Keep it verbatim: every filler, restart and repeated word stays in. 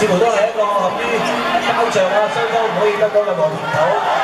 似乎都係一個合於膠像啊，雙方唔可以得到任何甜頭。